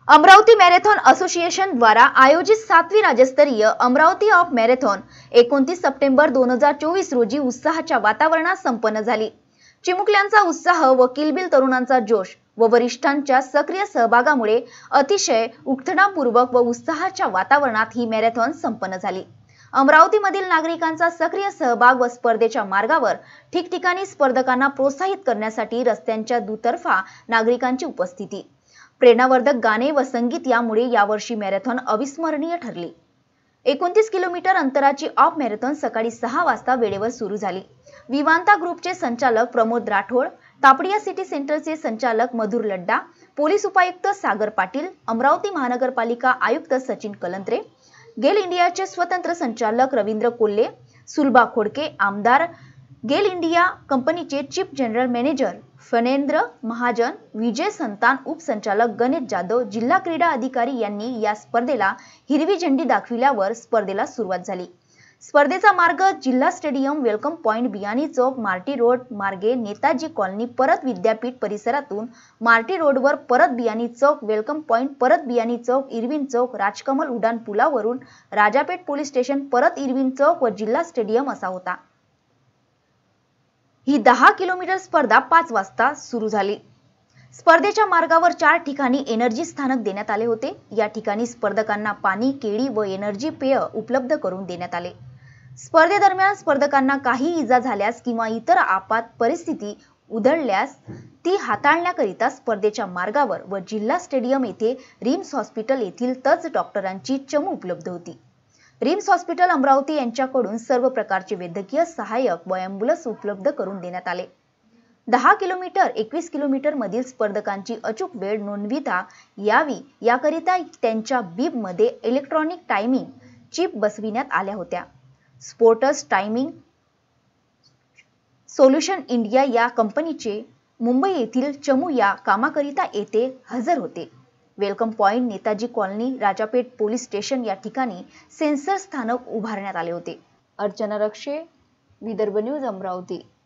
Amravati marathon association द्वारा आयोजित 7वी राज्यस्तरीय अमरावती ऑफ मॅरेथॉन 29 सप्टेंबर 2024 रोजी उत्साहाच्या वातावरणात संपन्न झाली। चिमुकल्यांचा उत्साह व किलबिल तरुणांचा जोश व वरिष्ठांच्या सक्रिय सहभागामुळे अतिशय उत्साहपूर्वक व उत्साहाच्या वातावरणात ही मॅरेथॉन संपन्न झाली। अमरावतीमधील नागरिकांचा सक्रिय सहभाग व स्पर्धेच्या मार्गावर ठिकठिकाणी स्पर्धकांना प्रोत्साहित करण्यासाठी रस्त्यांच्या दुतर्फा नागरिकांची उपस्थिती, प्रेरणावर्धक गाणे व संगीत यामुळे यावर्षी मॅरेथॉन अविस्मरणीय ठरली। 29 किलोमीटर अंतराची ऑफ मॅरेथॉन सकाळी 6 वाजता वेळेवर सुरू झाली। विवांता ग्रुपचे संचालक प्रमोद राठोड, तापडिया सिटी सेंटरचे संचालक मधुर लड्डा, पोलीस उपायुक्त सागर पाटील, अमरावती महानगरपालिका आयुक्त सचिन कलंत्रे, गेल इंडियाचे स्वतंत्र संचालक रवींद्र कोल्हे, सुलभा खोडके, आमदार, गेल इंडिया कंपनीचे chief general manager Phanendra Mahajan, Vijay Santan, उपसंचालक गणेश जाधव, जिल्हा क्रीडा अधिकारी यांनी या स्पर्धेला हिरवी झेंडी दाखविल्यावर स्पर्धेला सुरुवात झाली। स्पर्धेचा मार्ग जिल्हा स्टेडियम, वेलकम पॉइंट, बियाणी चौक, मार्टी रोड मार्गे नेताजी कॉलनी, परत विद्यापीठ परिसरातून मार्टी रोडवर परत बियाणी चौक, वेलकम पॉइंट, परत बियाणी चौक, इरविन चौक, राजकमल उड्डाण पुलावरून राजापेठ पोलीस स्टेशन, परत इरविन चौक व जिल्हा स्टेडियम असा होता। ही 10 किलोमीटर स्पर्धा 5 वाजता सुरू झाली। स्पर्धेच्या मार्गावर 4 ठिकाणी एनर्जी स्थानक देण्यात आले होते। या ठिकाणी स्पर्धकांना पाणी, केळी व एनर्जी पेय उपलब्ध करून देण्यात आले। स्पर्धेदरम्यान स्पर्धकांना काही इजा झाल्यास किंवा इतर आपात परिस्थिती उद्भवल्यास ती हाताळण्याकरिता स्पर्धेच्या मार्गावर व जिल्हा स्टेडियम येथे रिम्स हॉस्पिटल येथील तज्ञ डॉक्टरांची चमू उपलब्ध होती। रिम्स हॉस्पिटल अमरावती यांच्याकडून सर्व प्रकारचे वैद्यकीय सहाय्यक व ॲम्ब्युलन्स उपलब्ध करून देण्यात आले। 10 किलोमीटर 21 किलोमीटर मधील स्पर्धकांची अचूक वेळ नोंदविता यावी याकरिता त्यांच्या बीब मध्ये इलेक्ट्रॉनिक टायमिंग चिप बसविण्यात आल्या होत्या। स्पोर्ट्स टायमिंग सोल्युशन इंडिया या कंपनीचे मुंबई येथील चमू या कामाकरिता येथे हजर होते। Welcome point, Netaji colony, Rajapeth police station या ठिकाणी सेन्सर स्थानक उभारण्यात आले होते। अर्चना रक्षे, विदर्भ न्यूज, अमरावती।